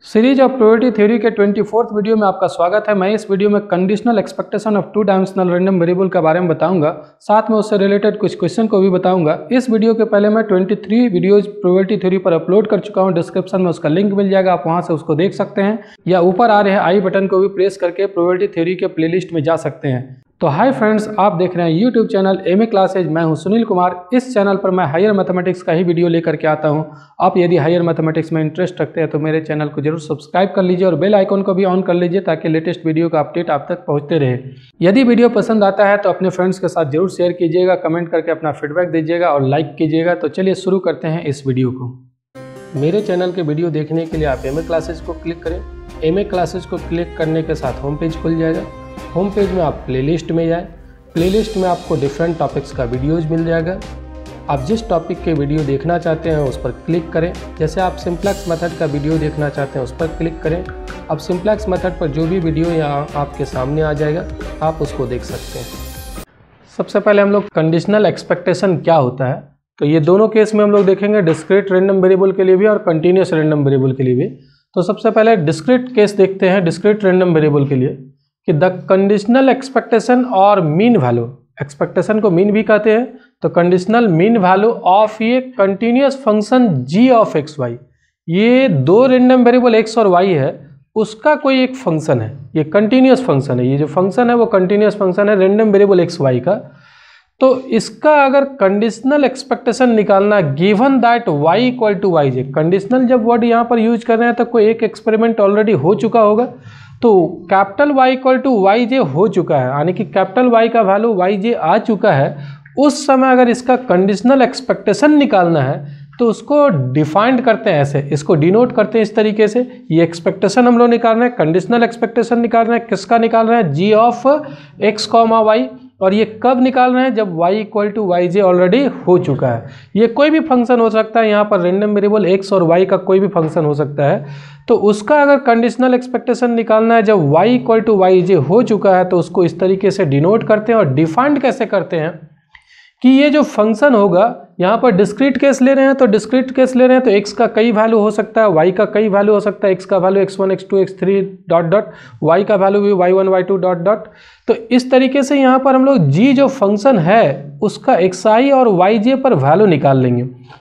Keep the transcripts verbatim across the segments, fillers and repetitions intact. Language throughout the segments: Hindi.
सीरीज ऑफ प्रोबेबिलिटी थ्योरी के ट्वेंटी फोर्थ वीडियो में आपका स्वागत है। मैं इस वीडियो में conditional expectation of two dimensional random variable के बारे में बताऊंगा, साथ में उससे रिलेटेड कुछ क्वेश्चन को भी बताऊंगा। इस वीडियो के पहले मैं तेईस वीडियोज प्रोबेबिलिटी थ्योरी पर अपलोड कर चुका हूं। डिस्क्रिप्शन में उसका लिंक मिल जाएगा, आप वहां से उसको देख सकते हैं, या ऊपर आ रहे हैं आई बटन को भी प्रेस करके प्रोबेबिलिटी थ्योरी के प्लेलिस्ट में जा सकते हैं। तो हाय फ्रेंड्स, आप देख रहे हैं YouTube channel M A classes. मैं हूं सुनील कुमार। इस चैनल पर मैं हायर मैथमेटिक्स का ही वीडियो लेकर के आता हूं। आप यदि हायर मैथमेटिक्स में इंटरेस्ट रखते हैं तो मेरे चैनल को जरूर सब्सक्राइब कर लीजिए और बेल आइकन को भी ऑन कर लीजिए ताकि लेटेस्ट वीडियो का अपडेट आप तक पहुंचते रहे। यदि वीडियो पसंद आता है तो अपने फ्रेंड्स के साथ जरूर शेयर कीजिएगा, कमेंट करके अपना फीडबैक दीजिएगा और लाइक कीजिएगा। तो चलिए शुरू करते हैं इस वीडियो को। मेरे चैनल के वीडियो देखने के लिए आप एम ए क्लासेज को क्लिक करें। एम ए क्लासेज को क्लिक करने के साथ होम पेज खुल जाएगा। होम पेज में आप प्लेलिस्ट में जाएँ। प्लेलिस्ट में आपको डिफरेंट टॉपिक्स का वीडियोज मिल जाएगा। आप जिस टॉपिक के वीडियो देखना चाहते हैं उस पर क्लिक करें। जैसे आप सिंप्लेक्स मेथड का वीडियो देखना चाहते हैं उस पर क्लिक करें। अब सिंप्लेक्स मेथड पर जो भी वीडियो यहाँ आपके सामने आ जाएगा आप उसको देख सकते हैं। सबसे पहले हम लोग कंडीशनल एक्सपेक्टेशन क्या होता है, तो ये दोनों केस में हम लोग देखेंगे, डिस्क्रीट रैंडम वेरिएबल के लिए भी और कंटिन्यूस रैंडम वेरिएबल के लिए भी। तो सबसे पहले डिस्क्रीट केस देखते हैं, डिस्क्रीट रैंडम वेरिएबल के लिए, कि द कंडीशनल एक्सपेक्टेशन और मीन वैल्यू, एक्सपेक्टेशन को मीन भी कहते हैं, तो कंडीशनल मीन वैल्यू ऑफ ये continuous function G of x Y, ये दो रैंडम वेरिएबल एक्स और वाई है, उसका कोई एक फंक्शन है, ये कंटिन्यूस फंक्शन है। ये जो फंक्शन है वो कंटिन्यूस फंक्शन है रैंडम वेरिएबल एक्स वाई का। तो इसका अगर कंडीशनल एक्सपेक्टेशन निकालना, given that Y equal to Y J, conditional जब वर्ड यहाँ पर यूज कर रहे हैं तो कोई एक एक्सपेरिमेंट ऑलरेडी हो चुका होगा। तो capital Y equal to Y J हो चुका है, यानी कि कैपिटल वाई का वैल्यू वाई जे आ चुका है। उस समय अगर इसका कंडीशनल एक्सपेक्टेशन निकालना है तो उसको डिफाइंड करते हैं ऐसे, इसको डिनोट करते हैं इस तरीके से। ये एक्सपेक्टेशन हम लोग निकाल रहे हैं, कंडीशनल एक्सपेक्टेशन निकाल रहे हैं, किसका निकाल रहे हैं, G of x comma Y. और ये कब निकाल रहे हैं, जब y equal to Y J already हो चुका है। ये कोई भी फंक्शन हो सकता है, यहाँ पर रैंडम वेरिएबल x और y का कोई भी फंक्शन हो सकता है। तो उसका अगर कंडीशनल एक्सपेक्टेशन निकालना है जब y equal to Y J हो चुका है, तो उसको इस तरीके से डिनोट करते हैं। और डिफाइंड कैसे करते हैं कि ये जो फंक्शन होगा, यहाँ पर डिस्क्रीट केस ले रहे हैं, तो डिस्क्रीट केस ले रहे हैं तो x का कई वैल्यू हो सकता है, y का कई वैल्यू हो सकता है। x का value X one X two X three dot dot, y का वैल्यू भी Y one Y two dot dot. तो इस तरीके से यहाँ पर हम लोग g जो फंक्शन है उसका xi और yj पर वैल्यू निकाल लेंगे।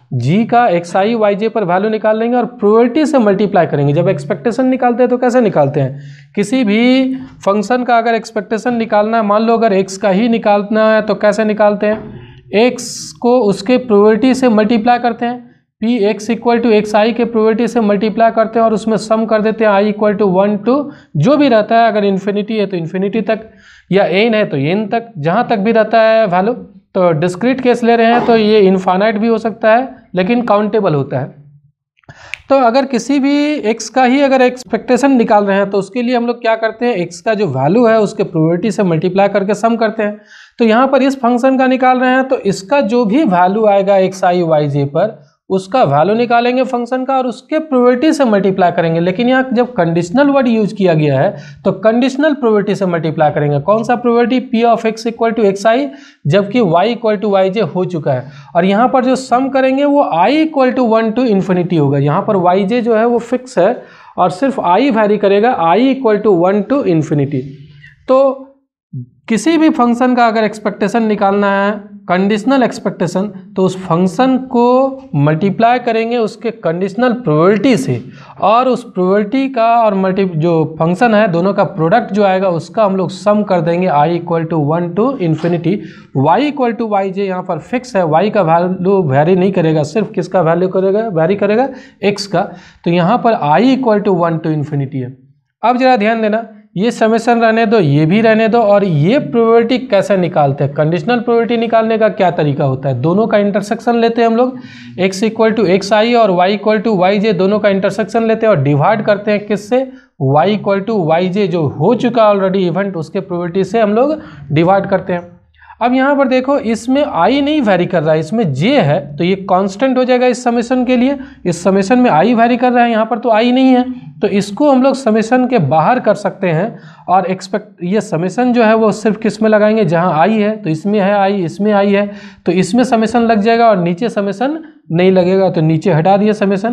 g का xi yj पर वैल्यू निकाल लेंगे और प्रोबेबिलिटी से मल्टीप्लाई करेंगे। जब एक्सपेक्टेशन निकालते हैं तो कैसे निकालते हैं, किसी भी फंक्शन का अगर एक्सपेक्टेशन निकालना है, मान लो अगर x का ही निकालना है तो कैसे निकालते हैं, x को उसके प्रोबेबिलिटी से मल्टीप्लाई करते हैं। P X equal to x I के प्रोबेबिलिटी से मल्टीप्लाई करते हैं और उसमें सम कर देते हैं I equal to one to जो भी रहता है, अगर इन्फिनिटी है तो इन्फिनिटी तक, या एन है तो एन तक, जहाँ तक भी रहता है वैल्यू। तो डिस्क्रीट केस ले रहे हैं तो ये इनफाइनाइट भी हो सकता है लेकिन काउंटेबल होता है। तो अगर किसी भी x का ही अगर एक्सपेक्टेशन निकाल रहे हैं तो उसके लिए हम लोग क्या करते हैं, x का जो वैल्यू है उसके प्रोबेबिलिटी से मल्टीप्लाई करके सम करते हैं। तो यहाँ पर इस फंक्शन का निकाल रहे हैं तो इसका जो भी वैल्यू आएगा एक्स आई वाई जे पर, उसका वैल्यू निकालेंगे फंक्शन का और उसके प्रोबेबिलिटी से मल्टीप्लाई करेंगे। लेकिन यहाँ जब कंडीशनल वर्ड यूज किया गया है तो कंडीशनल प्रोबेबिलिटी से मल्टीप्लाई करेंगे। कौन सा probability, P of X equal to x I, जबकि Y equal to Y J हो चुका है। और यहाँ पर जो सम करेंगे वो I equal to one to infinity होगा। यहाँ पर वाई जे जो है वो फिक्स है और सिर्फ आई वैरी करेगा, I equal to one to infinity. तो किसी भी फंक्शन का अगर एक्सपेक्टेशन निकालना है, कंडीशनल एक्सपेक्टेशन, तो उस फंक्शन को मल्टीप्लाई करेंगे उसके कंडीशनल प्रोबेबिलिटी से, और उस प्रोबेबिलिटी का और मल्टी जो फंक्शन है दोनों का प्रोडक्ट जो आएगा उसका हम लोग सम कर देंगे I equal to one to infinity. Y equal to Y J यहाँ पर फिक्स है, वाई का वैल्यू वेरी नहीं करेगा, सिर्फ किसका वैल्यू करेगा, वेरी करेगा एक्स का। तो यहाँ पर I equal to one to infinity है। अब जरा ध्यान देना, ये समेशन रहने दो, ये भी रहने दो, और ये प्रोबेबिलिटी कैसे निकालते हैं, कंडीशनल प्रोबेबिलिटी निकालने का क्या तरीका होता है। दोनों का इंटरसेक्शन लेते हैं हम लोग, x equal to x I और y equal to Y J, दोनों का इंटरसेक्शन लेते हैं और डिवाइड करते हैं किससे, y equal to Y J जो हो चुका ऑलरेडी इवेंट, उसके प्रोबेबिलिटी से हम लोग डिवाइड करते हैं। अब यहाँ पर देखो, इसमें आई नहीं वैरी कर रहा है, इसमें जे है, तो ये कांस्टेंट हो जाएगा इस समेशन के लिए। इस समेशन में आई वैरी कर रहा है, यहाँ पर तो आई नहीं है, तो इसको हम लोग समेशन के बाहर कर सकते हैं। और एक्सपेक्ट ये समेशन जो है वो सिर्फ किस में लगाएंगे, जहाँ आई है, तो इसमें है आई, इसमें आई है, तो इसमें समेशन लग जाएगा और नीचे समेशन नहीं लगेगा, तो नीचे हटा दिए summation.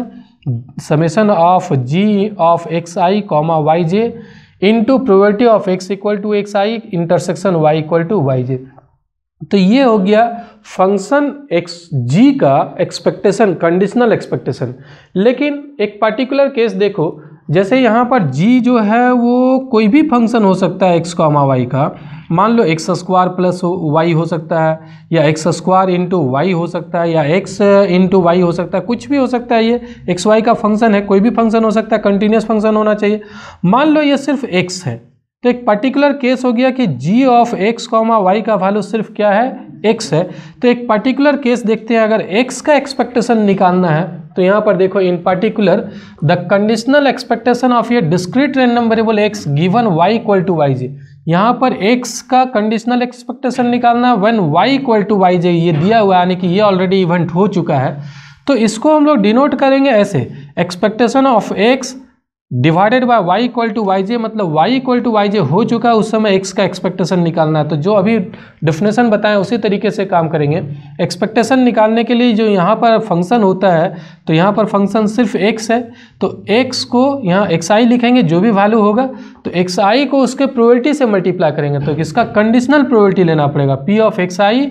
Summation of G of X I comma Y J into probability of X equal to x I intersection Y equal to Y J. तो ये हो गया फंक्शन एक्स जी का एक्सपेक्टेशन, कंडीशनल एक्सपेक्टेशन। लेकिन एक पर्टिकुलर केस देखो, जैसे यहाँ पर g जो है वो कोई भी फंक्शन हो सकता है x कॉमा वाई का। मान लो एक्स स्क्वायर प्लस वाई हो सकता है, या एक्स स्क्वायर इंटू वाई हो सकता है, या x इंटू वाई हो सकता है, कुछ भी हो सकता है। ये एक्स वाई का फंक्शन है, कोई भी फंक्शन हो सकता है, कंटिन्यूस फंक्शन होना चाहिए। मान लो ये सिर्फ x है, तो एक पर्टिकुलर केस हो गया कि g of x comma Y का वैल्यू सिर्फ क्या है, x है। तो एक पर्टिकुलर केस देखते हैं, अगर x का एक्सपेक्टेशन निकालना है तो यहाँ पर देखो, in particular the conditional expectation of ये discrete random variable x given y equal to Y J. यहाँ पर x का कंडीशनल एक्सपेक्टेशन निकालना है when y equal to Y J, ये दिया हुआ है, यानी कि ये ऑलरेडी इवेंट हो चुका है। तो इसको हम लोग डिनोट करेंगे ऐसे, expectation of x divided by y equal to Y J, मतलब y equal to Y J हो चुका है, उस समय x का एक्सपेक्टेशन निकालना है। तो जो अभी डेफिनेशन बताएं उसी तरीके से काम करेंगे। एक्सपेक्टेशन निकालने के लिए जो यहाँ पर फंक्शन होता है, तो यहाँ पर फंक्शन सिर्फ x है, तो x को यहाँ xi लिखेंगे, जो भी वैल्यू होगा तो xi को उसके प्रोबेबिलिटी से मल्टीप्लाई करेंगे। तो इसका कंडीशनल प्रोबेबिलिटी लेना पड़ेगा, p of xi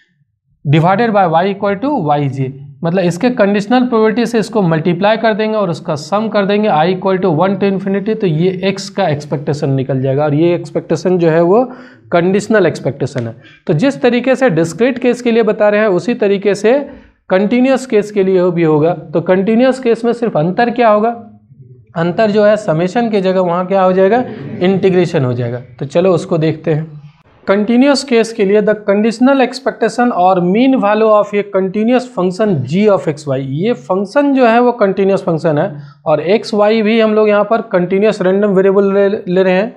divided by y equal to Y J, मतलब इसके कंडीशनल प्रोबेबिलिटी से इसको मल्टीप्लाई कर देंगे और उसका सम कर देंगे i equal to one to infinity. तो ये x का एक्सपेक्टेशन निकल जाएगा, और ये एक्सपेक्टेशन जो है वो कंडीशनल एक्सपेक्टेशन है। तो जिस तरीके से डिस्क्रीट केस के लिए बता रहे हैं, उसी तरीके से कंटिन्यूस केस के लिए भी होगा। तो कंटिन्यूस केस में सिर्फ अंतर क्या होगा, अंतर जो है समेशन की जगह वहाँ क्या हो जाएगा, इंटीग्रेशन हो जाएगा। तो चलो उसको देखते हैं। कंटिन्यूस केस के लिए द कंडीशनल एक्सपेक्टेशन और मीन वैल्यू ऑफ ये continuous function g of x Y, ये फंक्शन जो है वो कंटिन्यूस फंक्शन है, और एक्स वाई भी हम लोग यहाँ पर कंटिन्यूस रैंडम वेरिएबल ले, ले रहे हैं।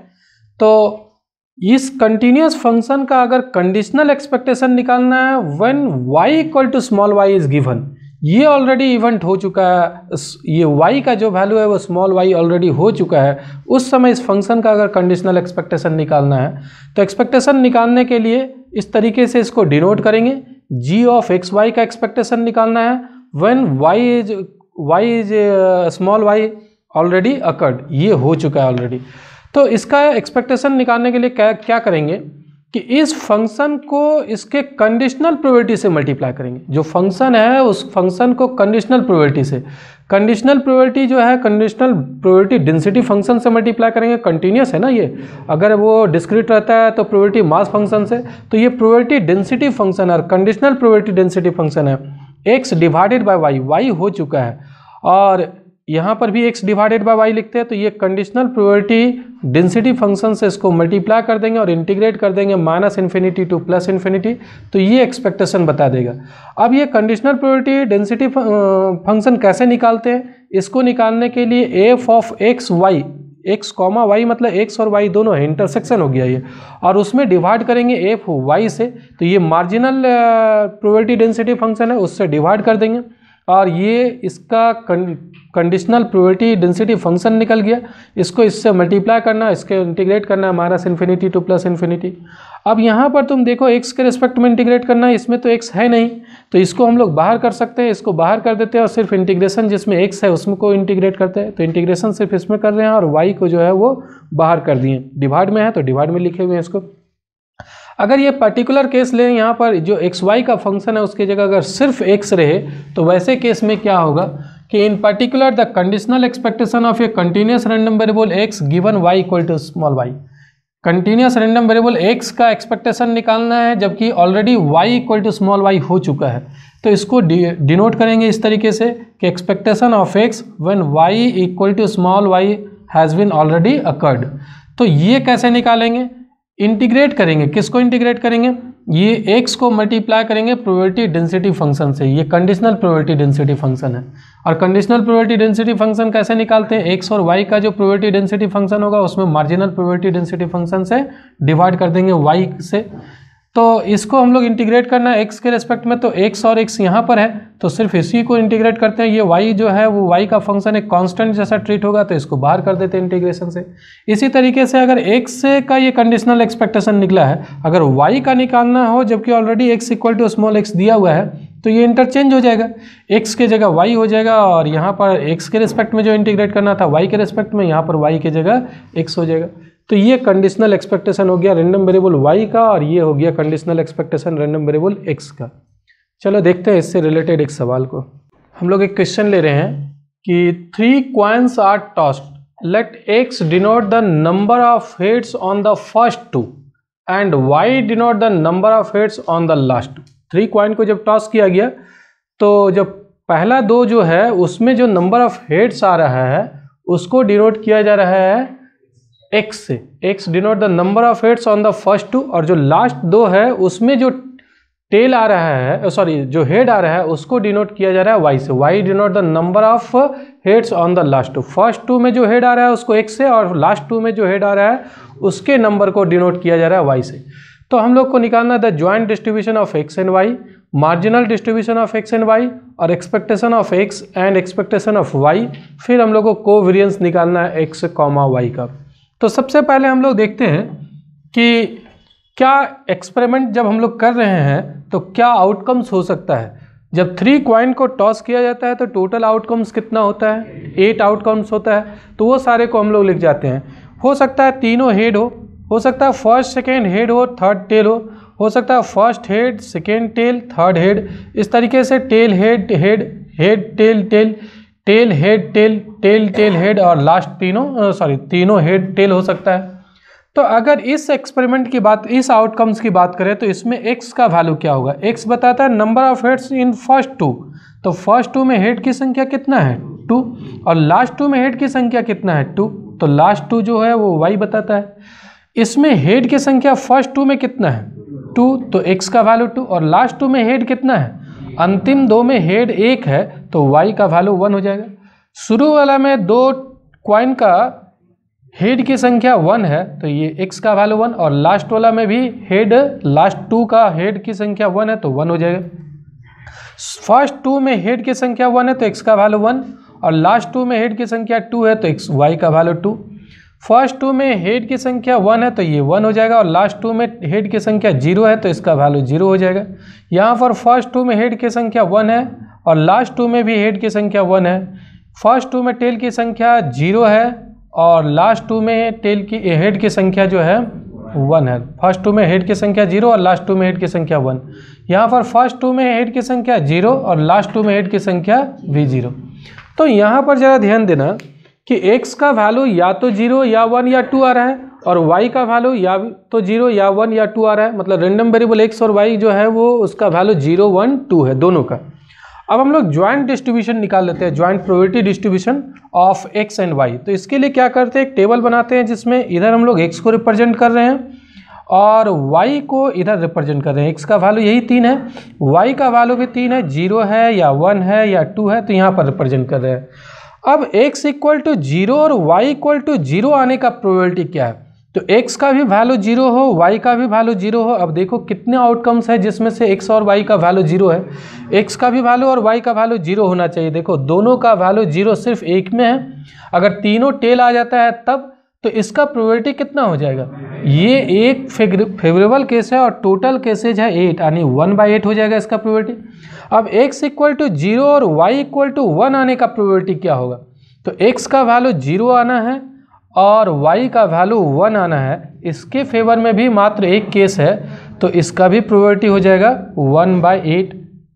तो इस कंटिन्यूस फंक्शन का अगर कंडीशनल एक्सपेक्टेशन निकालना है when y equal to small Y is given, ये ऑलरेडी इवेंट हो चुका है, ये y का जो वैल्यू है वो स्मॉल y ऑलरेडी हो चुका है, उस समय इस फंक्शन का अगर कंडीशनल एक्सपेक्टेशन निकालना है तो एक्सपेक्टेशन निकालने के लिए इस तरीके से इसको डिनोट करेंगे। g ऑफ एक्स वाई का एक्सपेक्टेशन निकालना है when y is y is small y already occurred, ये हो चुका है ऑलरेडी। तो इसका एक्सपेक्टेशन निकालने के लिए क्या क्या करेंगे कि इस फंक्शन को इसके कंडीशनल प्रोबेबिलिटी से मल्टीप्लाई करेंगे। जो फंक्शन है उस फंक्शन को कंडीशनल प्रोबेबिलिटी से, कंडीशनल प्रोबेबिलिटी जो है कंडीशनल प्रोबेबिलिटी डेंसिटी फंक्शन से मल्टीप्लाई करेंगे। कंटिन्यूस है ना ये, अगर वो डिस्क्रीट रहता है तो प्रोबेबिलिटी मास फंक्शन से, तो ये प्रोबेबिलिटी डेंसिटी फंक्शन और कंडीशनल प्रोबेबिलिटी डेंसिटी फंक्शन है। X divided by Y, Y हो चुका है, और यहाँ पर भी x डिवाइडेड बाय वाई लिखते हैं। तो ये कंडीशनल प्रोबेबिलिटी डेंसिटी फंक्शन से इसको मल्टीप्लाई कर देंगे और इंटीग्रेट कर देंगे minus infinity to plus infinity, तो ये एक्सपेक्टेशन बता देगा। अब ये कंडीशनल प्रोबेबिलिटी डेंसिटी फंक्शन कैसे निकालते हैं, इसको निकालने के लिए F of x Y, X comma Y मतलब एक्स और वाई दोनों है, इंटरसेक्शन हो गया ये, और उसमें डिवाइड करेंगे एफ वाई से। तो ये मार्जिनल प्रोबेबिलिटी डेंसिटी फंक्शन है, उससे डिवाइड कर देंगे, और ये इसका कंडीशनल प्रोबेबिलिटी डेंसिटी फंक्शन निकल गया। इसको इससे मल्टीप्लाई करना, इसके इंटीग्रेट करना है minus infinity to plus infinity. अब यहाँ पर तुम देखो x के रिस्पेक्ट में इंटीग्रेट करना है, इसमें तो x है नहीं, तो इसको हम लोग बाहर कर सकते हैं, इसको बाहर कर देते हैं और सिर्फ इंटीग्रेशन जिसमें x है उसमें को इंटीग्रेट करते हैं। तो इंटीग्रेशन सिर्फ इसमें कर रहे हैं और y को जो है वो बाहर कर दिए, डिवाइड में है तो डिवाइड में लिखे हुए हैं इसको। अगर ये पर्टिकुलर केस लें, यहाँ पर जो एक्स वाई का फंक्शन है उसकी जगह अगर सिर्फ x रहे, तो वैसे केस में क्या होगा कि in particular the conditional expectation of a continuous random variable x given y equal to small y, continuous random variable x का एक्सपेक्टेशन निकालना है जबकि already y equal to small y हो चुका है। तो इसको डिनोट करेंगे इस तरीके से कि expectation of x when y equal to small y has been already occurred. तो ये कैसे निकालेंगे, इंटीग्रेट करेंगे, किसको इंटीग्रेट करेंगे, ये x को मल्टीप्लाई करेंगे प्रोबेबिलिटी डेंसिटी फंक्शन से। ये कंडीशनल प्रोबेबिलिटी डेंसिटी फंक्शन है, और कंडीशनल प्रोबेबिलिटी डेंसिटी फंक्शन कैसे निकालते हैं, x और y का जो प्रोबेबिलिटी डेंसिटी फंक्शन होगा उसमें मार्जिनल प्रोबेबिलिटी डेंसिटी फंक्शन से डिवाइड कर देंगे y से। तो इसको हम लोग इंटीग्रेट करना है x के रेस्पेक्ट में, तो x और x यहाँ पर है तो सिर्फ इसी को इंटीग्रेट करते हैं। ये y जो है वो y का फंक्शन एक कांस्टेंट जैसा ट्रीट होगा, तो इसको बाहर कर देते हैं इंटीग्रेशन से। इसी तरीके से अगर x का ये कंडीशनल एक्सपेक्टेशन निकला है, अगर y का निकालना हो जबकि already x equal to small x दिया हुआ है, तो ये इंटरचेंज हो जाएगा, x के जगह y हो जाएगा और यहाँ पर x के रिस्पेक्ट में जो इंटीग्रेट करना था y के रिस्पेक्ट में, यहाँ पर y के जगह x हो जाएगा। तो ये कंडीशनल एक्सपेक्टेशन हो गया रैंडम वेरिएबल y का और ये हो गया conditional expectation random variable x का। चलो देखते हैं इससे रिलेटेड एक सवाल को। हम लोग एक क्वेश्चन ले रहे हैं कि three coins are tossed, let x denote the number of heads on the first two and y denote the number of heads on the last two. Three coin को जब टॉस किया गया तो जब पहला दो जो है उसमें जो नंबर ऑफ हेड्स आ रहा है उसको डिनोट किया जा रहा है x से, x denote the number of heads on the first two, और जो लास्ट दो है उसमें जो टेल आ रहा है, सॉरी जो हेड आ रहा है उसको डिनोट किया जा रहा है y से, y denote the number of heads on the last two. First two में जो हेड आ रहा है उसको x से और लास्ट टू में जो हेड आ रहा है उसके नंबर को डिनोट किया जा रहा है y से। तो हम लोग को निकालना the joint distribution of x and y, marginal distribution of x and y और expectation of x and expectation of y, फिर हम लोग को कोवेरिएंस निकालना है x कॉमा y का। तो सबसे पहले हम लोग देखते हैं कि क्या एक्सपेरिमेंट जब हम लोग कर रहे हैं तो क्या आउटकम्स हो सकता है। जब थ्री कॉइन को टॉस किया जाता है तो टोटल आउटकम्स कितना होता है, एट आउटकम्स होता है। तो वो सारे को हम लोग लिख जाते हैं। हो सकता है तीनों हेड हो हो सकता है फर्स्ट सेकेंड हेड हो थर्ड टेल हो हो सकता है first head second tail third head, इस तरीके से tail head head head tail tail tail head tail tail tail head और लास्ट तीनों सॉरी तीनों हेड टेल हो सकता है। तो अगर इस एक्सपेरिमेंट की बात, इस आउटकम्स की बात करें तो इसमें x का वैल्यू क्या होगा। x बताता है number of heads in first two, तो फर्स्ट टू में हेड की संख्या कितना है टू, और लास्ट टू में हेड की संख्या कितना है टू, तो लास्ट टू जो है वो y बताता है। इसमें हेड की संख्या फर्स्ट टू में कितना है टू, तो x का वैल्यू टू, और लास्ट टू में हेड कितना है, अंतिम दो में हेड एक है तो y का वैल्यू वन हो जाएगा। शुरू वाला में दो कॉइन का हेड की संख्या वन है तो ये x का वैल्यू वन, और लास्ट वाला में भी हेड लास्ट टू का हेड की संख्या वन है तो वन हो जाएगा। फर्स्ट टू में हेड की संख्या वन है तो x का वैल्यू वन, और लास्ट टू में हेड की संख्या टू है तो x y का वैल्यू टू। फर्स्ट टू में हेड की संख्या वन है तो ये वन हो जाएगा, और लास्ट टू में हेड की संख्या जीरो है तो इसका वैल्यू जीरो हो जाएगा। यहाँ पर फर्स्ट टू में हेड की संख्या वन है और लास्ट टू में भी हेड की संख्या वन है। फर्स्ट टू में टेल की संख्या जीरो है और लास्ट टू में टेल की हेड की संख्या जो है वन है। फर्स्ट टू में हेड की संख्या जीरो और लास्ट टू में हेड की संख्या वन। यहाँ पर फर्स्ट टू में हेड की संख्या जीरो और लास्ट टू में हेड की संख्या भी जीरो। तो यहाँ पर ज़रा ध्यान देना कि x का वैल्यू या तो जीरो या वन या टू आ रहा है और y का वैल्यू या तो जीरो या वन या टू आ रहा है, मतलब रैंडम वेरिएबल x और y जो है वो उसका वैल्यू जीरो वन टू है दोनों का। अब हम लोग ज्वाइंट डिस्ट्रीब्यूशन निकाल लेते हैं, joint probability distribution of x and y। तो इसके लिए क्या करते हैं, एक टेबल बनाते हैं जिसमें इधर हम लोग x को रिप्रेजेंट कर रहे हैं और y को इधर रिप्रेजेंट कर रहे हैं। x का वैल्यू यही तीन है, y का वैल्यू भी तीन है, जीरो है या वन है या टू है, तो यहाँ पर रिप्रेजेंट कर रहे हैं। अब x इक्वल टू जीरो और y इक्वल टू जीरो आने का प्रोबेबिलिटी क्या है, तो x का भी वैल्यू जीरो हो y का भी वैल्यू जीरो हो। अब देखो कितने आउटकम्स है जिसमें से x और y का वैल्यू जीरो है, x का भी वैल्यू और y का वैल्यू जीरो होना चाहिए। देखो दोनों का वैल्यू जीरो सिर्फ एक में है, अगर तीनों टेल आ जाता है तब तो इसका प्रोबेबिलिटी कितना हो जाएगा, ये एक फेवरेबल केस है और टोटल केसेज है एट, यानी वन बाई एट हो जाएगा इसका प्रोबेबिलिटी। अब x इक्वल टू जीरो और y इक्वल टू वन आने का प्रोबेबिलिटी क्या होगा, तो x का वैल्यू जीरो आना है और y का वैल्यू वन आना है। इसके फेवर में भी मात्र एक केस है तो इसका भी प्रोबेबिलिटी हो जाएगा वन बाई एट।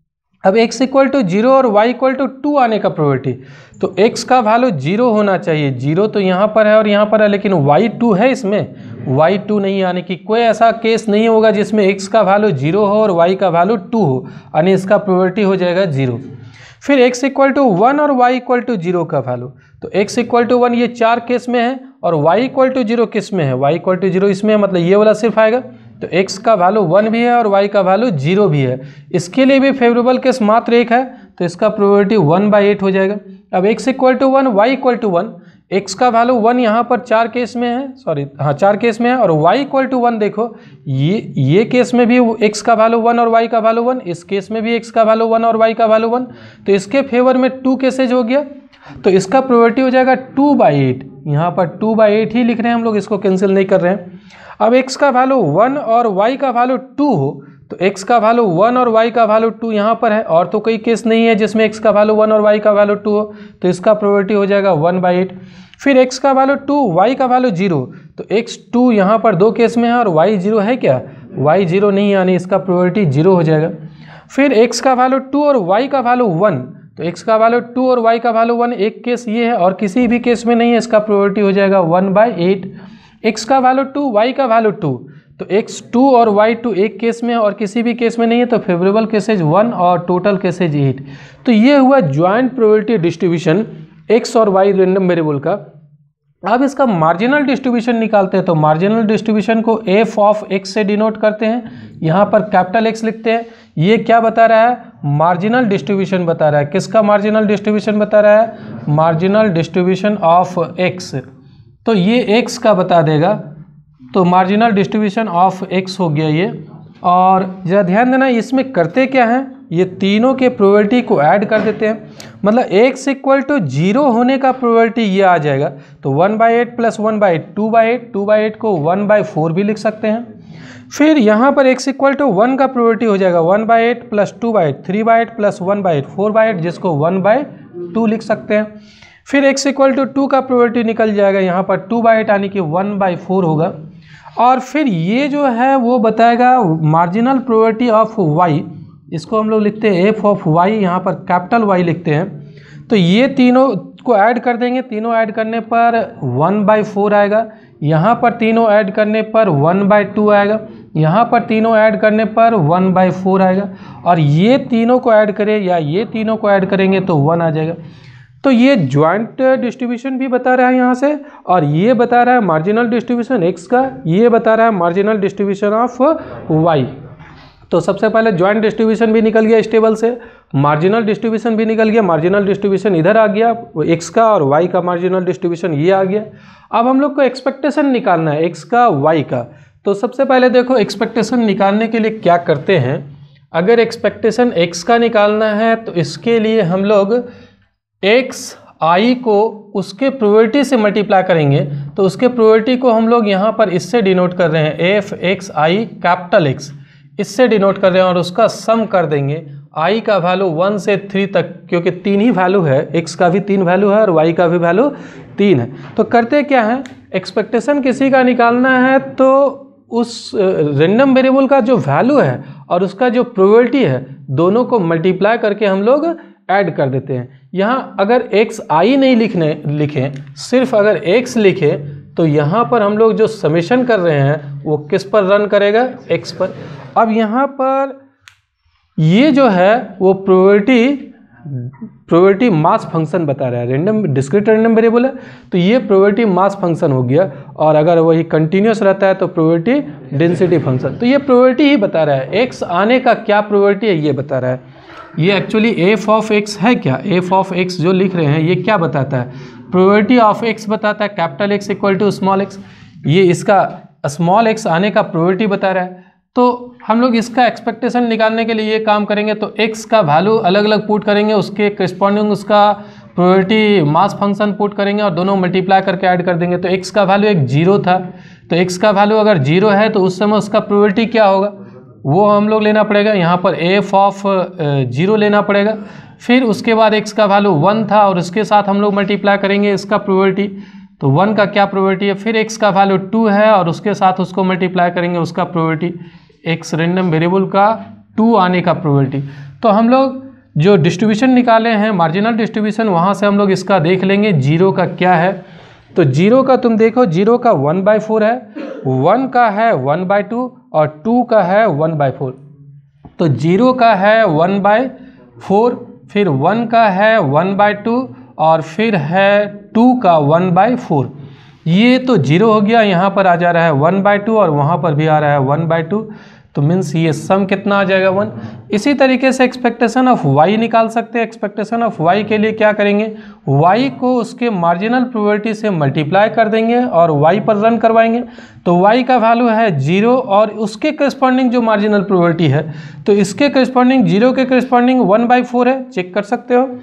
अब x इक्वल टू जीरो और y इक्वल टू टू आने का प्रोबेबिलिटी, तो x का वैल्यू जीरो होना चाहिए, जीरो तो यहाँ पर है और यहाँ पर है, लेकिन y टू है, इसमें y टू नहीं आने की कोई ऐसा केस नहीं होगा जिसमें x का वैल्यू जीरो हो और y का वैल्यू टू हो, यानी इसका प्रोबेबिलिटी हो जाएगा जीरो। फिर x इक्वल टू वन और y इक्वल टू जीरो का वैल्यू, तो x इक्वल टू वन ये चार केस में है और y इक्वल टू जीरो किस में है, y इक्वल टू जीरो इसमें है, मतलब ये वाला सिर्फ आएगा। तो x का वैल्यू वन भी है और y का वैल्यू जीरो भी है, इसके लिए भी फेवरेबल केस मात्र एक है तो इसका प्रोबेबिलिटी वन बाई एट हो जाएगा। अब x equal to one y equal to one, x का वैल्यू वन यहाँ पर चार केस में है, सॉरी हाँ चार केस में है, और y इक्वल टू वन देखो ये ये केस में भी x का वैल्यू वन और y का वैल्यू वन, इस केस में भी x का वैल्यू वन और y का वैल्यू वन, तो इसके फेवर में टू केसेज हो गया तो इसका प्रोबेबिलिटी हो जाएगा टू बाई एट। यहाँ पर टू बाई एट ही लिख रहे हैं हम लोग, इसको कैंसिल नहीं कर रहे हैं। अब x का वैल्यू वन और y का वैल्यू टू हो तो x का वैल्यू वन और y का वैल्यू टू यहाँ पर है, और तो कोई केस नहीं है जिसमें x का वैल्यू वन और y का वैल्यू टू हो, तो इसका प्रोबेबिलिटी हो जाएगा वन बाई एट। फिर x का वैल्यू टू, y का वैल्यू जीरो, तो x टू यहाँ पर दो केस में है और y जीरो है क्या, y जीरो नहीं, यानी इसका प्रोबेबिलिटी जीरो हो जाएगा। फिर x का वैल्यू टू और y का वैल्यू वन, तो x का वैल्यू टू और y का वैल्यू वन, एक केस ये है और किसी भी केस में नहीं है, इसका प्रोबेबिलिटी हो जाएगा वन बाई एट। x का वैल्यू टू, y का वैल्यू टू, तो x टू और y टू एक केस में है और किसी भी केस में नहीं है, तो फेवरेबल केसेज वन और टोटल केसेज एट। तो ये हुआ ज्वाइंट प्रोबेबिलिटी डिस्ट्रीब्यूशन x और y रैंडम वेरिएबल का। अब इसका मार्जिनल डिस्ट्रीब्यूशन निकालते हैं, तो मार्जिनल डिस्ट्रीब्यूशन को f ऑफ x से डिनोट करते हैं, यहाँ पर कैपिटल X लिखते हैं। ये क्या बता रहा है, मार्जिनल डिस्ट्रीब्यूशन बता रहा है। किसका मार्जिनल डिस्ट्रीब्यूशन बता रहा है, मार्जिनल डिस्ट्रीब्यूशन ऑफ x, तो ये x का बता देगा, तो मार्जिनल डिस्ट्रीब्यूशन ऑफ x हो गया ये। और जरा ध्यान देना, इसमें करते क्या हैं, ये तीनों के प्रोबेबिलिटी को ऐड कर देते हैं, मतलब x इक्वल टू जीरो होने का प्रोबेबिलिटी ये आ जाएगा, तो one by eight plus one by eight, two by eight, two by eight को वन बाई फोर भी लिख सकते हैं। फिर यहाँ पर x इक्वल टू वन का प्रोबेबिलिटी हो जाएगा one by eight plus two by eight, three by eight plus one by eight, four by eight, जिसको वन बाई टू लिख सकते हैं। फिर x इक्वल टू टू का प्रोबेबिलिटी निकल जाएगा, यहाँ पर टू बाई एट यानी कि वन बाई फोर होगा। और फिर ये जो है वो बताएगा मार्जिनल प्रोबेबिलिटी ऑफ y, इसको हम लोग लिखते हैं f ऑफ y, यहाँ पर कैपिटल Y लिखते हैं। तो ये तीनों को ऐड कर देंगे, तीनों ऐड करने पर वन बाई फोर आएगा, यहाँ पर तीनों ऐड करने पर वन बाई टू आएगा, यहाँ पर तीनों ऐड करने पर वन बाई फोर आएगा, और ये तीनों को ऐड करें या ये तीनों को ऐड करेंगे तो वन आ जाएगा। तो ये ज्वाइंट डिस्ट्रीब्यूशन भी बता रहा है यहाँ से, और ये बता रहा है मार्जिनल डिस्ट्रीब्यूशन x का, ये बता रहा है मार्जिनल डिस्ट्रीब्यूशन ऑफ y। तो सबसे पहले ज्वाइंट डिस्ट्रीब्यूशन भी निकल गया इस टेबल से, मार्जिनल डिस्ट्रीब्यूशन भी निकल गया, मार्जिनल डिस्ट्रीब्यूशन इधर आ गया x का, और y का मार्जिनल डिस्ट्रीब्यूशन ये आ गया। अब हम लोग को एक्सपेक्टेशन निकालना है x का, y का। तो सबसे पहले देखो एक्सपेक्टेशन निकालने के लिए क्या करते हैं, अगर एक्सपेक्टेशन x का निकालना है तो इसके लिए हम लोग x i को उसके प्रोबेबिलिटी से मल्टीप्लाई करेंगे, तो उसके प्रोबेबिलिटी को हम लोग यहाँ पर इससे डिनोट कर रहे हैं, f x i capital X, इससे डिनोट कर रहे हैं, और उसका सम कर देंगे i का वैल्यू वन से थ्री तक, क्योंकि तीन ही वैल्यू है, x का भी तीन वैल्यू है और y का भी वैल्यू तीन है। तो करते क्या है, एक्सपेक्टेशन किसी का निकालना है तो उस रेंडम वेरिएबल का जो वैल्यू है और उसका जो प्रोबेबिलिटी है, दोनों को मल्टीप्लाई करके हम लोग ऐड कर देते हैं। यहाँ अगर एक्स आई नहीं लिखने लिखें, सिर्फ अगर x लिखें, तो यहाँ पर हम लोग जो समेशन कर रहे हैं वो किस पर रन करेगा, x पर। अब यहाँ पर ये जो है वो प्रोबेबिलिटी प्रोबेबिलिटी मास फंक्शन बता रहा है, रेंडम डिस्क्रीट रेंडम वेरिएबल है, तो ये प्रोबेबिलिटी मास फंक्शन हो गया, और अगर वही कंटिन्यूस रहता है तो प्रोबेबिलिटी डेंसिटी फंक्शन। तो ये प्रोबेबिलिटी ही बता रहा है, x आने का क्या प्रोबेबिलिटी है ये बता रहा है। ये एक्चुअली एफ ऑफ एक्स है क्या, एफ ऑफ एक्स जो लिख रहे हैं ये क्या बताता है, प्रोबेबिलिटी ऑफ एक्स बताता है, capital X equal to small x, ये इसका स्मॉल एक्स आने का प्रोबेबिलिटी बता रहा है। तो हम लोग इसका एक्सपेक्टेशन निकालने के लिए ये काम करेंगे, तो x का वैल्यू अलग अलग पुट करेंगे, उसके करस्पॉन्डिंग उसका प्रोबेबिलिटी मास फंक्शन पुट करेंगे और दोनों मल्टीप्लाई करके ऐड कर देंगे। तो x का वैल्यू एक जीरो था, तो x का वैल्यू अगर जीरो है तो उस समय उसका प्रोबेबिलिटी क्या होगा वो हम लोग लेना पड़ेगा, यहाँ पर एफ ऑफ जीरो लेना पड़ेगा। फिर उसके बाद x का वैल्यू वन था और उसके साथ हम लोग मल्टीप्लाई करेंगे इसका प्रोबेबिलिटी, तो वन का क्या प्रोबेबिलिटी है, फिर x का वैल्यू टू है और उसके साथ उसको मल्टीप्लाई करेंगे उसका प्रोबेबिलिटी, x रेंडम वेरिएबल का टू आने का प्रोबेबिलिटी। तो हम लोग जो डिस्ट्रीब्यूशन निकाले हैं मार्जिनल डिस्ट्रीब्यूशन, वहाँ से हम लोग इसका देख लेंगे जीरो का क्या है। तो जीरो का तुम देखो, जीरो का वन बाई फोर है, वन का है वन बाई टू और टू का है वन बाई फोर। तो जीरो का है वन बाई फोर, फिर वन का है वन बाई टू और फिर है टू का वन बाई फोर। ये तो जीरो हो गया, यहाँ पर आ जा रहा है वन बाई टू और वहाँ पर भी आ रहा है वन बाई टू, तो मीन्स ये सम कितना आ जाएगा वन। इसी तरीके से एक्सपेक्टेशन ऑफ y निकाल सकते हैं। एक्सपेक्टेशन ऑफ y के लिए क्या करेंगे, y को उसके मार्जिनल प्रोबेबिलिटी से मल्टीप्लाई कर देंगे और y पर रन करवाएंगे। तो y का वैल्यू है जीरो और उसके करस्पॉन्डिंग जो मार्जिनल प्रोबेबिलिटी है, तो इसके करस्पॉन्डिंग जीरो के करस्पॉन्डिंग वन बाई फोर है, चेक कर सकते हो।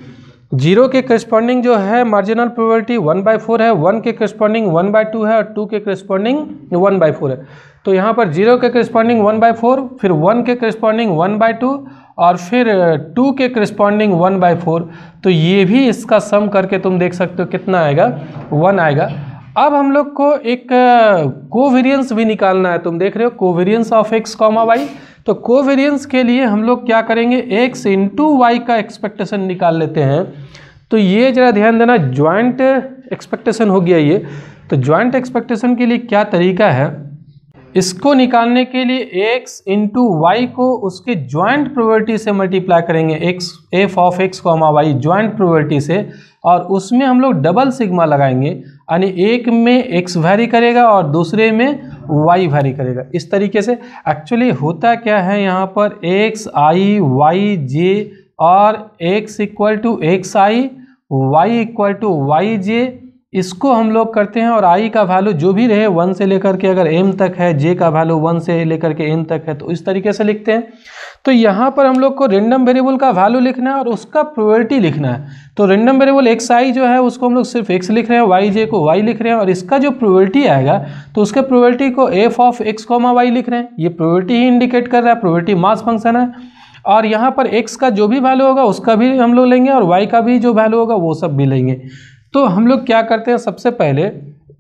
जीरो के करस्पॉन्डिंग जो है marginal probability one by four है, वन के करस्पॉन्डिंग वन बाई टू है और टू के करस्पॉन्डिंग वन बाई फोर है। तो यहाँ पर जीरो के करस्पॉन्डिंग वन बाई फोर, फिर वन के करस्पॉन्डिंग वन बाई टू और फिर टू के करस्पॉन्डिंग वन बाई फोर। तो ये भी इसका सम करके तुम देख सकते हो कितना आएगा, वन आएगा। अब हम लोग को एक कोवेरियंस भी निकालना है। तुम देख रहे हो covariance of x comma y. तो कोवेरियंस के लिए हम लोग क्या करेंगे, x इंटू वाई का एक्सपेक्टेशन निकाल लेते हैं। तो ये जरा ध्यान देना, ज्वाइंट एक्सपेक्टेशन हो गया ये। तो ज्वाइंट एक्सपेक्टेशन के लिए क्या तरीका है, इसको निकालने के लिए x इंटू वाई को उसके ज्वाइंट प्रोबेबिलिटी से मल्टीप्लाई करेंगे, x f of x comma y joint probability से, और उसमें हम लोग डबल सिग्मा लगाएंगे, यानी एक में x वैरी करेगा और दूसरे में y वैरी करेगा। इस तरीके से एक्चुअली होता क्या है, यहाँ पर x आई वाई जे और x equal to x i, y equal to Y j, इसको हम लोग करते हैं और i का वैल्यू जो भी रहे वन से लेकर के अगर m तक है, j का वैल्यू वन से लेकर के n तक है, तो इस तरीके से लिखते हैं। तो यहाँ पर हम लोग को रेंडम वेरिएबल का वैल्यू लिखना है और उसका प्रोबेबिलिटी लिखना है। तो रेंडम वेरिएबल एक्स आई जो है उसको हम लोग सिर्फ x लिख रहे हैं, वाई जे को y लिख रहे हैं, और इसका जो प्रोबेबिलिटी आएगा तो उसके प्रोबेबिलिटी को f of x comma y लिख रहे हैं। ये प्रोबेबिलिटी ही इंडिकेट कर रहा है, प्रोबेबिलिटी मास फंक्शन है। और यहाँ पर x का जो भी वैल्यू होगा उसका भी हम लोग लेंगे और y का भी जो वैल्यू होगा वो सब भी लेंगे। तो हम लोग क्या करते हैं, सबसे पहले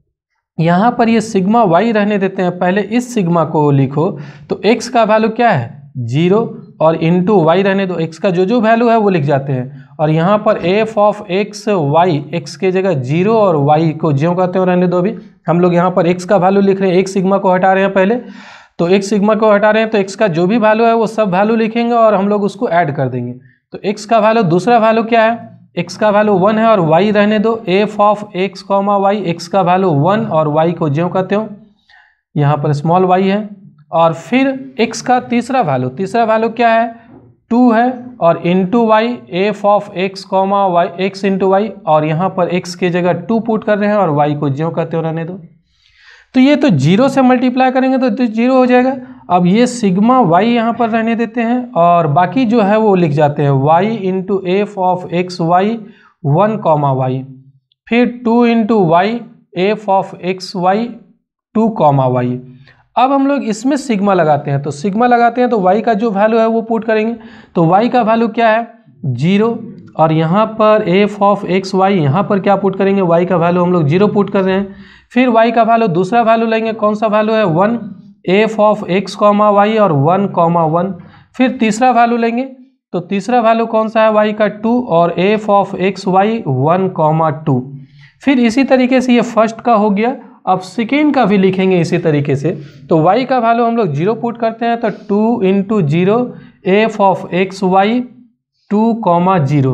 यहाँ पर ये सिग्मा y रहने देते हैं, पहले इस सिग्मा को लिखो। तो x का वैल्यू क्या है, जीरो, और इंटू वाई रहने दो, x का जो जो वैल्यू है वो लिख जाते हैं। और यहाँ पर f of x Y, x के जगह जीरो और y को ज्यों कहते हो रहने दो। अभी हम लोग यहाँ पर x का वैल्यू लिख रहे हैं, एक सिग्मा को हटा रहे हैं पहले। तो एक सिग्मा को हटा रहे हैं तो x का जो भी वैल्यू है वो सब वैल्यू लिखेंगे और हम लोग उसको ऐड कर देंगे। तो x का वैल्यू, दूसरा वैल्यू क्या है, x का वैल्यू वन है और y रहने दो, f of x comma y, x का वैल्यू वन और y को ज्यों कहते हो, यहाँ पर स्मॉल y है। और फिर x का तीसरा वैल्यू, तीसरा वैल्यू क्या है, टू है, और into y, f of x comma y, x into y, और यहाँ पर x के जगह टू पुट कर रहे हैं और y को ज्यों कहते हो रहने दो। तो ये तो जीरो से मल्टीप्लाई करेंगे तो, तो जीरो हो जाएगा। अब ये सिग्मा y यहाँ पर रहने देते हैं और बाकी जो है वो लिख जाते हैं, y into f of x y one comma y, फिर two into y f of x y two comma y. अब हम लोग इसमें सिग्मा लगाते हैं, तो सिग्मा लगाते हैं तो y का जो वैल्यू है वो पुट करेंगे। तो y का वैल्यू क्या है, जीरो, और यहाँ पर एफ ऑफ एक्स वाई, यहाँ पर क्या पुट करेंगे, y का वैल्यू हम लोग जीरो पुट कर रहे हैं। फिर y का वैल्यू, दूसरा वैल्यू लेंगे, कौन सा वैल्यू है, one, f of x comma Y और वन कॉमा वन। फिर तीसरा वैल्यू लेंगे, तो तीसरा वैल्यू कौन सा है, y का टू और f of x y one comma two. फिर इसी तरीके से ये फर्स्ट का हो गया। अब सेकेंड का भी लिखेंगे इसी तरीके से। तो y का वैल्यू हम लोग जीरो पुट करते हैं, तो two into zero f of x y two comma zero.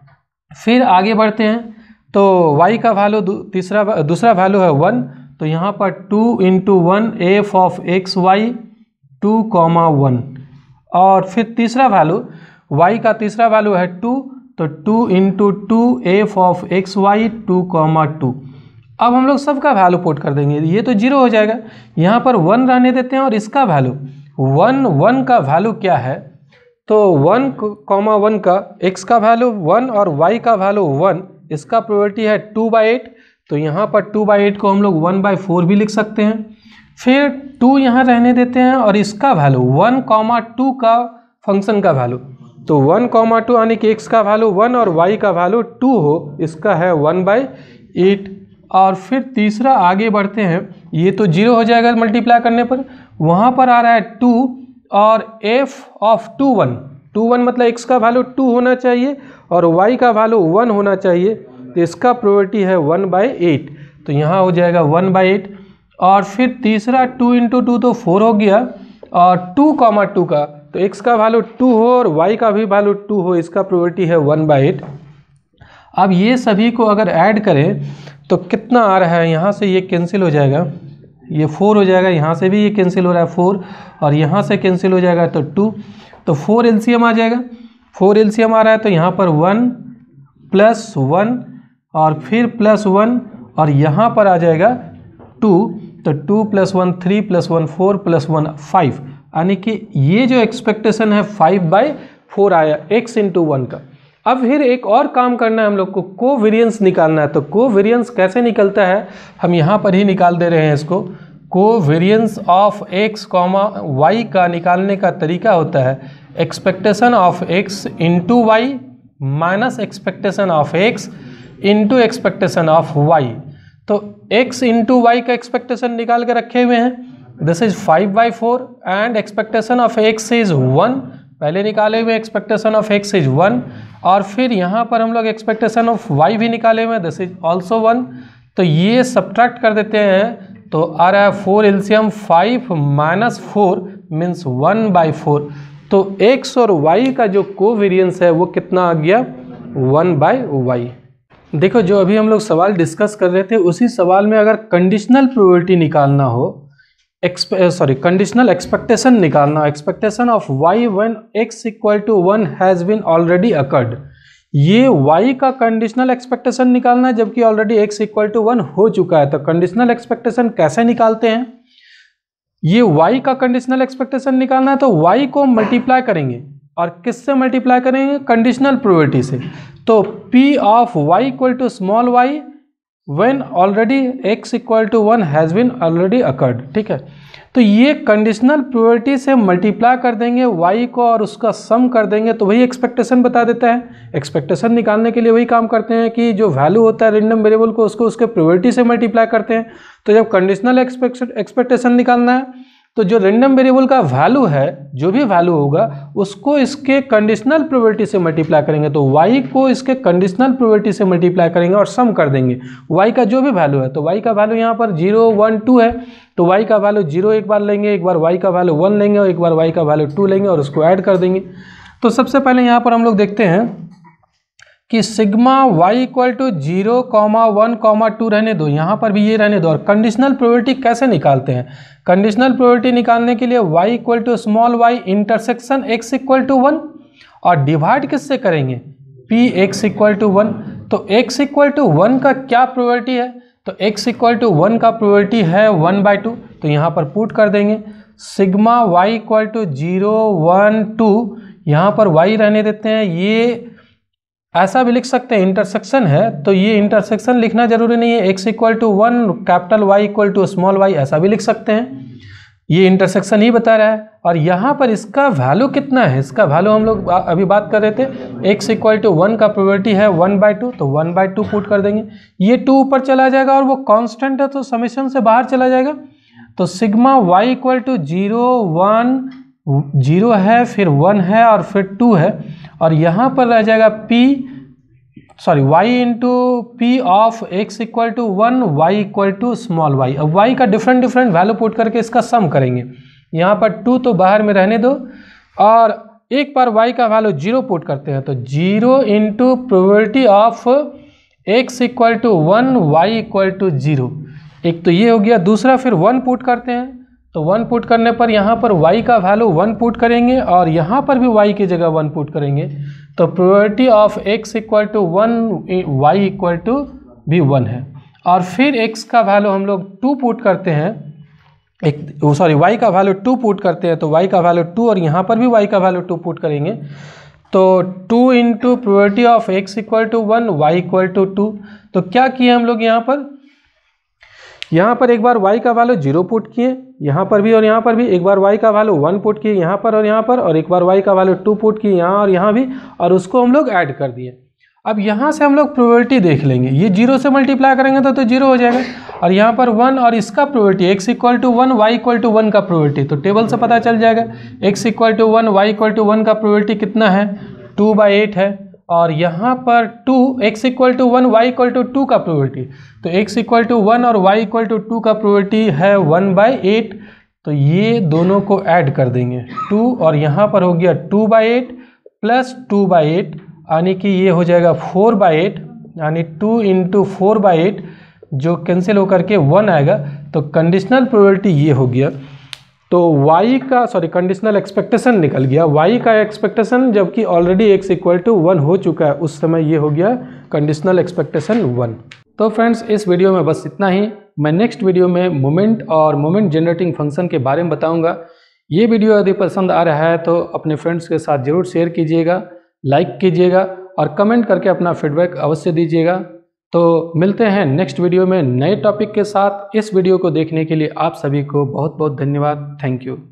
फिर आगे बढ़ते हैं, तो y का वैल्यू तीसरा दूसरा वैल्यू है वन, तो यहाँ पर two into one f of x y two comma one. और फिर तीसरा वैल्यू, y का तीसरा वैल्यू है टू, तो two into two f of x y two comma two. अब हम लोग सबका वैल्यू पुट कर देंगे, ये तो जीरो हो जाएगा। यहाँ पर वन रहने देते हैं और इसका वैल्यू वन, वन का वैल्यू क्या है, तो वन कॉमा वन का x का वैल्यू वन और y का वैल्यू वन, इसका प्रोबेबिलिटी है टू बाई एट। तो यहाँ पर टू बाई एट को हम लोग वन बाई फोर भी लिख सकते हैं। फिर टू यहाँ रहने देते हैं और इसका वैल्यू वन कॉमा टू का फंक्शन का वैल्यू, तो वन कॉमा टू यानी कि x का वैल्यू वन और y का वैल्यू टू हो, इसका है वन बाई एट। और फिर तीसरा आगे बढ़ते हैं, ये तो जीरो हो जाएगा मल्टीप्लाई करने पर, वहाँ पर आ रहा है टू और f of two one, two one मतलब x का वैल्यू टू होना चाहिए और y का वैल्यू वन होना चाहिए, तो इसका प्रोबेबिलिटी है वन बाई एट। तो यहाँ हो जाएगा वन बाई एट। और फिर तीसरा टू इंटू टू तो फोर हो गया, और टू कॉमा टू का, तो x का वैल्यू टू हो और y का भी वैल्यू टू हो, इसका प्रोबेबिलिटी है वन बाई एट। अब ये सभी को अगर ऐड करें तो कितना आ रहा है, यहाँ से ये कैंसिल हो जाएगा, ये फोर हो जाएगा, यहाँ से भी ये कैंसिल हो रहा है फोर, और यहाँ से कैंसिल हो जाएगा तो टू, तो फोर एलसीएम आ जाएगा। फोर एलसीएम आ रहा है तो यहाँ पर वन प्लस वन और फिर प्लस वन, और यहाँ पर आ जाएगा टू, तो two plus one three plus one four plus one five, यानी कि ये जो एक्सपेक्टेशन है फाइव बाई फोर आया एक्स इंटू वन का। अब फिर एक और काम करना है हम लोग को, कोवेरिएंस निकालना है। तो कोवेरिएंस कैसे निकलता है, हम यहाँ पर ही निकाल दे रहे हैं इसको। Covariance of x comma Y का निकालने का तरीका होता है expectation of x into y minus expectation of x into expectation of y. तो x इंटू वाई का एक्सपेक्टेशन निकाल के रखे हुए हैं, this is five by four and expectation of x is one, पहले निकाले हुए expectation of x is one, और फिर यहाँ पर हम लोग एक्सपेक्टेशन ऑफ y भी निकाले हुए हैं, दिस इज ऑल्सो वन। तो ये सब्ट्रैक्ट कर देते हैं तो आ रहा है four LCM five minus four means one by four. तो x और y का जो कोवेरिएंस है वो कितना आ गया, वन बाई वाई। देखो जो अभी हम लोग सवाल डिस्कस कर रहे थे उसी सवाल में अगर कंडीशनल प्रोबेबिलिटी निकालना हो, सॉरी कंडीशनल एक्सपेक्टेशन निकालना, expectation of y when x equal to one has been already occurred, ये y का कंडीशनल एक्सपेक्टेशन निकालना है जबकि already x equal to one हो चुका है। तो कंडीशनल एक्सपेक्टेशन कैसे निकालते हैं, ये y का कंडीशनल एक्सपेक्टेशन निकालना है तो y को मल्टीप्लाई करेंगे, और किससे मल्टीप्लाई करेंगे, कंडीशनल प्रोबेबिलिटी से। तो p of y equal to small y when already x equal to one has been already occurred, ठीक है। तो ये कंडीशनल प्रोबेबिलिटी से मल्टीप्लाई कर देंगे y को और उसका सम कर देंगे तो वही एक्सपेक्टेशन बता देता है। एक्सपेक्टेशन निकालने के लिए वही काम करते हैं कि जो वैल्यू होता है रेंडम वेरिएबल को उसको उसके प्रोबेबिलिटी से मल्टीप्लाई करते हैं। तो जब कंडीशनल एक्सपेक्टेशन निकालना है तो जो रेंडम वेरिएबल का वैल्यू है, जो भी वैल्यू होगा उसको इसके कंडीशनल प्रोबेबिलिटी से मल्टीप्लाई करेंगे। तो y को इसके कंडीशनल प्रोबेबिलिटी से मल्टीप्लाई करेंगे और सम कर देंगे y का जो भी वैल्यू है। तो y का वैल्यू यहाँ पर जीरो वन टू है तो y का वैल्यू जीरो एक बार लेंगे, एक बार y का वैल्यू वन लेंगे और एक बार y का वैल्यू टू लेंगे और उसको ऐड कर देंगे। तो सबसे पहले यहाँ पर हम लोग देखते हैं कि sigma y equal to zero comma one comma two रहने दो, यहाँ पर भी ये रहने दो। और कंडीशनल प्रोबेबिलिटी कैसे निकालते हैं, कंडीशनल प्रोबेबिलिटी निकालने के लिए y equal to small y intersection x equal to one, और डिवाइड किससे करेंगे, p x equal to one. तो x इक्वल टू वन का क्या प्रोबेबिलिटी है, तो x इक्वल टू वन का प्रोबेबिलिटी है वन बाई टू। तो यहाँ पर पुट कर देंगे sigma y equal to zero one two, यहाँ पर y रहने देते हैं, ये ऐसा भी लिख सकते हैं इंटरसेक्शन है तो ये इंटरसेक्शन लिखना जरूरी नहीं है, x equal to one capital y equal to small y ऐसा भी लिख सकते हैं, ये इंटरसेक्शन ही बता रहा है। और यहाँ पर इसका वैल्यू कितना है, इसका वैल्यू हम लोग अभी बात कर रहे थे, x इक्वल टू वन का प्रोबेबिलिटी है वन बाई टू, तो वन बाई टू पुट कर देंगे, ये टू ऊपर चला जाएगा और वो कांस्टेंट है तो समेशन से बाहर चला जाएगा। तो sigma y equal to zero one, zero है फिर वन है और फिर टू है, और यहाँ पर रह जाएगा p sorry y into p of x equal to one y equal to small y। अब y का डिफरेंट डिफरेंट वैल्यू पुट करके इसका सम करेंगे। यहाँ पर टू तो बाहर में रहने दो और एक बार y का वैल्यू जीरो पुट करते हैं, तो zero into probability of x equal to one y equal to zero, एक तो ये हो गया। दूसरा फिर वन पुट करते हैं, तो वन पुट करने पर यहाँ पर y का वैल्यू वन पुट करेंगे और यहाँ पर भी y की जगह वन पुट करेंगे, तो probability of x equal to one y equal to भी वन है। और फिर x का वैल्यू हम लोग टू पुट करते हैं, एक सॉरी y का वैल्यू टू पुट करते हैं, तो y का वैल्यू टू और यहाँ पर भी y का वैल्यू टू पुट करेंगे, तो two into probability of x equal to one y equal to two. तो क्या किए हम लोग यहाँ पर, यहाँ पर एक बार y का वैल्यू जीरो पुट किए, यहाँ पर भी और यहाँ पर भी, एक बार y का वैल्यू वन पुट किए यहाँ पर और यहाँ पर, और एक बार y का वैल्यू टू पुट किए यहाँ और यहाँ भी, और उसको हम लोग ऐड कर दिए। अब यहाँ से हम लोग प्रोबेबिलिटी देख लेंगे, ये जीरो से मल्टीप्लाई करेंगे तो तो जीरो हो जाएगा, और यहाँ पर वन और इसका probability x equal to one y equal to one का प्रोबेबिलिटी, तो टेबल से पता चल जाएगा x equal to one y equal to one का प्रोबेबिलिटी कितना है, टू बाई एट है, और यहाँ पर two x equal to one y equal to two का प्रोबेबिलिटी, तो x इक्वल टू वन और y इक्वल टू टू का प्रोबेबिलिटी है वन बाई एट, तो ये दोनों को ऐड कर देंगे टू, और यहाँ पर हो गया two by eight plus two by eight, यानी कि ये हो जाएगा फोर बाई एट, यानी two into four by eight जो कैंसिल होकर के वन आएगा, तो कंडीशनल प्रोबेबिलिटी ये हो गया। तो y का सॉरी कंडीशनल एक्सपेक्टेशन निकल गया, y का एक्सपेक्टेशन जबकि already x equal to one हो चुका है उस समय ये हो गया कंडीशनल एक्सपेक्टेशन वन। तो फ्रेंड्स इस वीडियो में बस इतना ही, मैं नेक्स्ट वीडियो में मोमेंट और मोमेंट जनरेटिंग फंक्शन के बारे में बताऊंगा। ये वीडियो यदि पसंद आ रहा है तो अपने फ्रेंड्स के साथ ज़रूर शेयर कीजिएगा, लाइक कीजिएगा और कमेंट करके अपना फीडबैक अवश्य दीजिएगा। तो मिलते हैं नेक्स्ट वीडियो में नए टॉपिक के साथ। इस वीडियो को देखने के लिए आप सभी को बहुत बहुत धन्यवाद। Thank you.